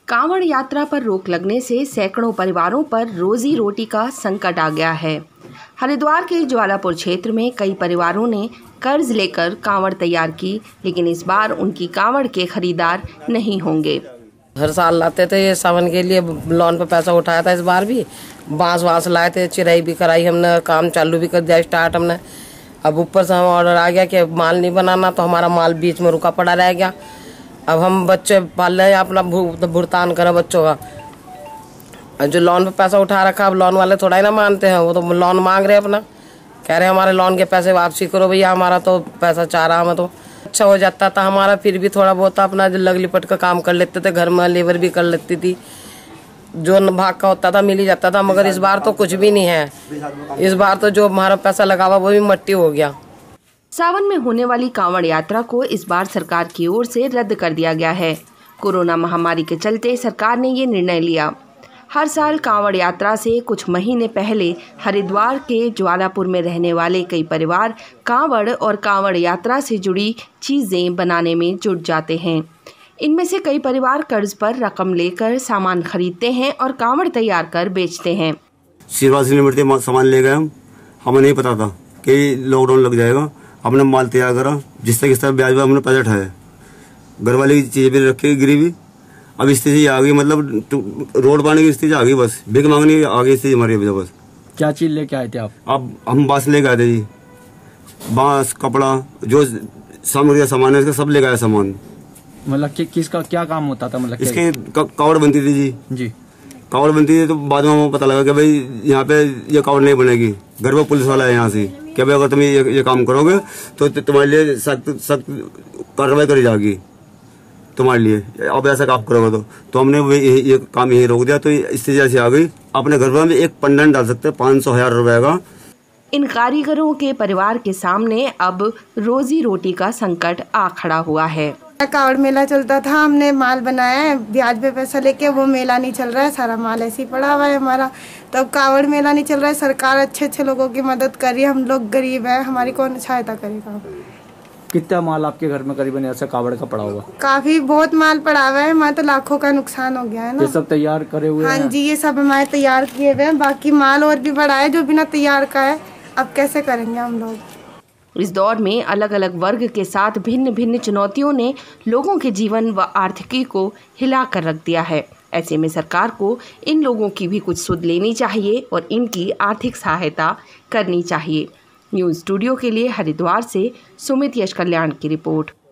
कांवड़ यात्रा पर रोक लगने से सैकड़ों परिवारों पर रोजी रोटी का संकट आ गया है। हरिद्वार के ज्वालापुर क्षेत्र में कई परिवारों ने कर्ज लेकर कांवड़ तैयार की, लेकिन इस बार उनकी कांवड़ के खरीदार नहीं होंगे। हर साल लाते थे, ये सावन के लिए लोन पे पैसा उठाया था। इस बार भी बांस लाए थे, चिराई भी कराई हमने, काम चालू भी कर दिया स्टार्ट हमने। अब ऊपर से हमें ऑर्डर आ गया कि माल नहीं बनाना, तो हमारा माल बीच में रुका पड़ा रह गया। अब हम बच्चे पाल रहे हैं, अपना भुगतान करें बच्चों का। जो लोन पे पैसा उठा रखा, अब लोन वाले थोड़ा ही ना मानते हैं, वो तो लोन मांग रहे हैं अपना, कह रहे हैं हमारे लोन के पैसे वापसी करो भैया, हमारा तो पैसा चाह रहा हमें। तो अच्छा हो जाता था हमारा, फिर भी थोड़ा बहुत अपना जो लग लिपट का काम कर लेते थे, घर में लेबर भी कर लेती थी, जो भाग का होता था मिल ही जाता था। मगर इस बार तो कुछ भी नहीं है। इस बार तो जो हमारा पैसा लगा हुआ वो भी मट्टी हो गया। सावन में होने वाली कांवड़ यात्रा को इस बार सरकार की ओर से रद्द कर दिया गया है। कोरोना महामारी के चलते सरकार ने ये निर्णय लिया। हर साल कांवड़ यात्रा से कुछ महीने पहले हरिद्वार के ज्वालापुर में रहने वाले कई परिवार कांवड़ और कांवड़ यात्रा से जुड़ी चीजें बनाने में जुट जाते हैं। इनमें से कई परिवार कर्ज पर रकम लेकर सामान खरीदते हैं और कांवड़ तैयार कर बेचते हैं। सामान ले गए, हमें नहीं पता था कि लॉकडाउन लग जाएगा। हमने माल तैयार करा, जिस तरह ब्याज हमने पैसा उठाया, घर वाले की चीजें भी रखी गिरी भी। अब स्थिति आ गई, मतलब रोड पाने की स्थिति आ गई, बस भीख मांगने की आ गई स्थिति हमारी। बस क्या चीज लेके आए थे आप? अब हम बांस लेके आए थे जी, बांस, कपड़ा, जो सामग्री का सामान है इसका सब लेके आए सामान। मतलब किसका क्या काम होता था? मतलब इसके कावड़ बनती थी जी, कावड़ बनती थी। तो बाद में हमें पता लगा कि भाई यहाँ पे ये कावड़ नहीं बनेगी। घर में पुलिस वाला है यहाँ से कि भाई अगर तुम ये काम करोगे तो तुम्हारे लिए सख्त कार्रवाई करी जाएगी तुम्हारे लिए, अब ऐसा काम करोगे तो हमने ये काम यही रोक दिया। तो इससे जैसे आ गई, अपने घर में एक पंडाल डाल सकते हैं 500,000 रुपए का। इन कारीगरों के परिवार के सामने अब रोजी रोटी का संकट आ खड़ा हुआ है। कावड़ मेला चलता था, हमने माल बनाया है ब्याज पे पैसा लेके, वो मेला नहीं चल रहा है, सारा माल ऐसे ही पड़ा हुआ है हमारा। तो अब कावड़ मेला नहीं चल रहा है, सरकार अच्छे लोगों की मदद कर रही है, हम लोग गरीब हैं, हमारी कौन सहायता करेगा। कितना माल आपके घर में करीबन ऐसा कावड़ का पड़ा हुआ? काफी बहुत माल पड़ा हुआ है, हमारा तो लाखों का नुकसान हो गया है ना। ये सब तैयार करे हुए? हाँ जी, ये सब हमारे तैयार किए हुए हैं, बाकी माल और भी बड़ा है जो बिना तैयार का है। अब कैसे करेंगे हम लोग। इस दौर में अलग अलग वर्ग के साथ भिन्न भिन्न चुनौतियों ने लोगों के जीवन व आर्थिकी को हिला कर रख दिया है। ऐसे में सरकार को इन लोगों की भी कुछ सुध लेनी चाहिए और इनकी आर्थिक सहायता करनी चाहिए। न्यूज़ स्टूडियो के लिए हरिद्वार से सुमित यश कल्याण की रिपोर्ट।